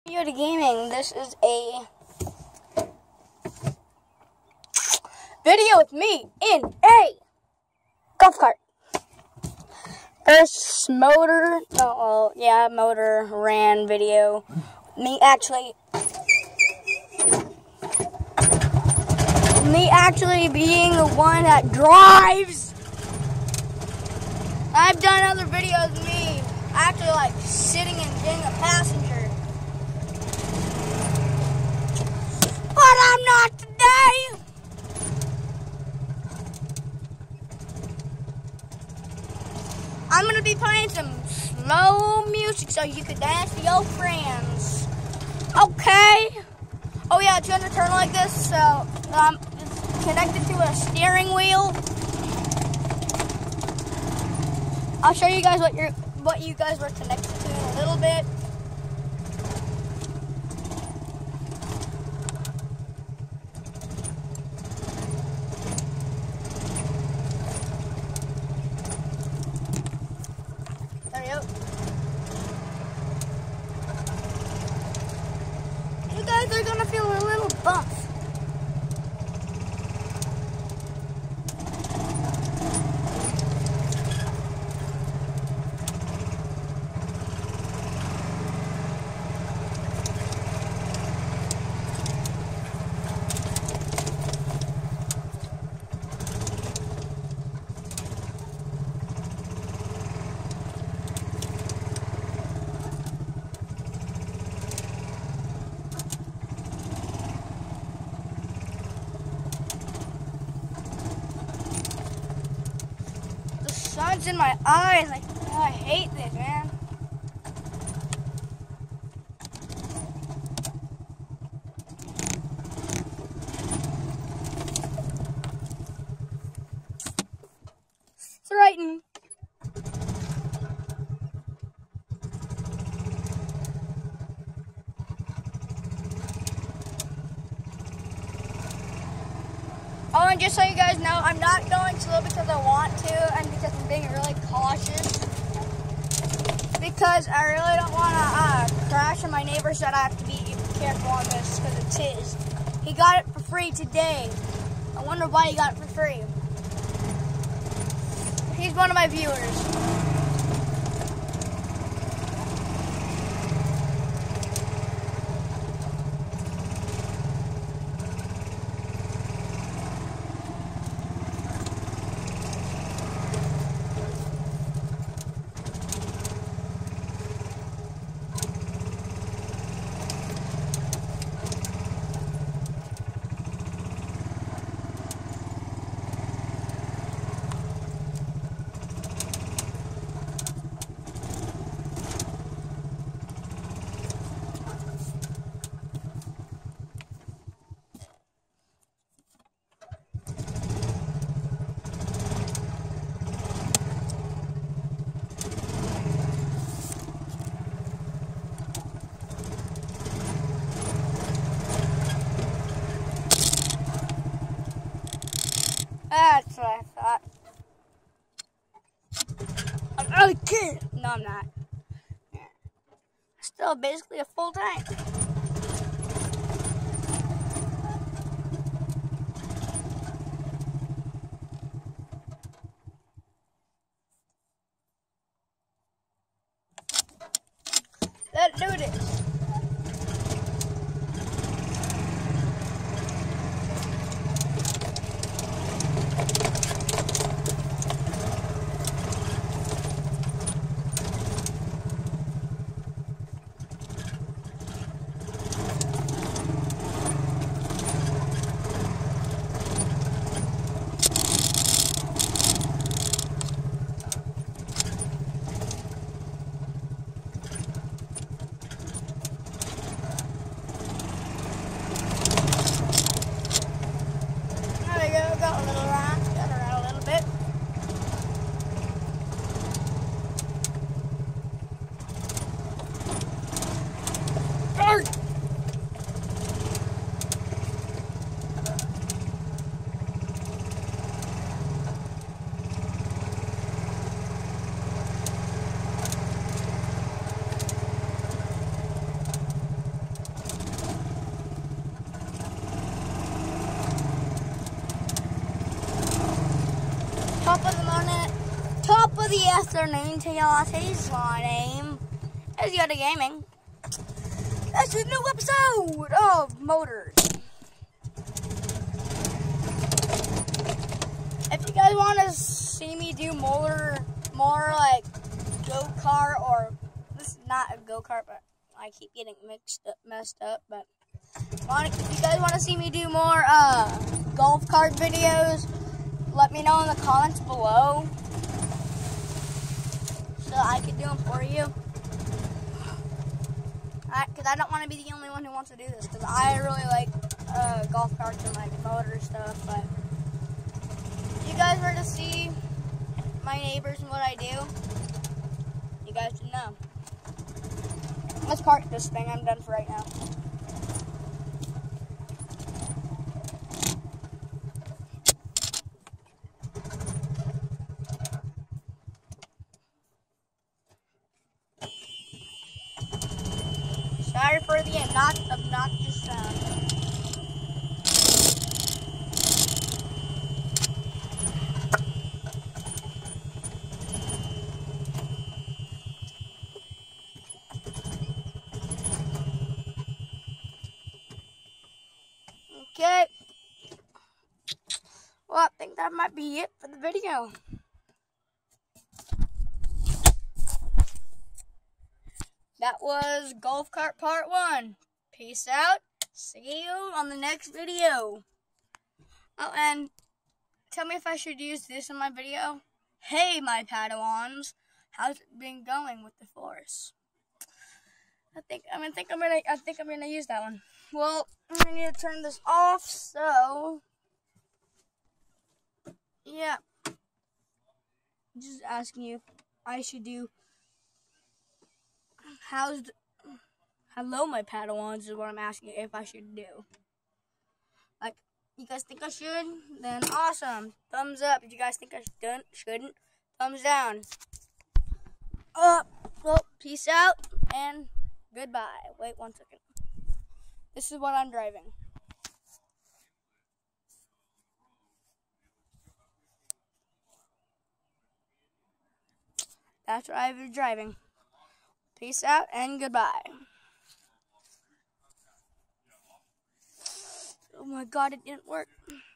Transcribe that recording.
Yoda Gaming. This is a video with me in a golf cart. First motor ran video. Me actually being the one that drives. I've done other videos of me actually like sitting and being a passenger. But I'm not today. I'm going to be playing some slow music so you can dance with your friends. Okay. Oh yeah, it's going to turn like this, so it's connected to a steering wheel. I'll show you guys what you guys were connected to in a little bit. There you go. You guys are gonna feel a little bump. Sun's in my eyes. Like, oh, I hate this, man. Straighten. Oh, and just so you guys know, I'm not going slow because I want to and because I'm being really cautious. Because I really don't want to crash on my neighbor, so I have to be careful on this because it's his. He got it for free today. I wonder why he got it for free. He's one of my viewers. That's what I thought. I'm really kidding. No, I'm not. Yeah. Still basically a full tank. Let's do this. Good afternoon to y'all. Today's my name is Yoda Gaming. This is a new episode of Motors. If you guys want to see me do more like go-kart, or this is not a go-kart, but I keep getting messed up. But if you guys want to see me do more golf cart videos, let me know in the comments below so I can do them for you. Because I don't want to be the only one who wants to do this, because I really like golf carts and like motor stuff. But if you guys were to see my neighbors and what I do, you guys should know. Let's park this thing. I'm done for right now. Sorry for the obnoxious sound. Okay. Well, I think that might be it for the video. That was Golf Cart Part 1. Peace out. See you on the next video. Oh, and tell me if I should use this in my video. Hey, my Padawans. How's it been going with the force? I think I'm gonna use that one. Well, I need to turn this off, so yeah. Just asking you if I should do hello, my Padawans is what I'm asking if I should do. Like, you guys think I should? Then awesome. Thumbs up. If you guys think I shouldn't, thumbs down. Well, peace out and goodbye. Wait 1 second. This is what I'm driving. That's what I'm driving. Peace out and goodbye. Oh my God, it didn't work.